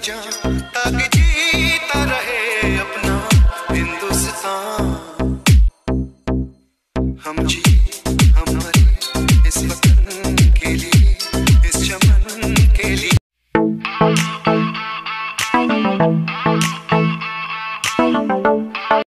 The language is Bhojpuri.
जान ताकि जीता रहे अपना हिंदुस्तान। हम जी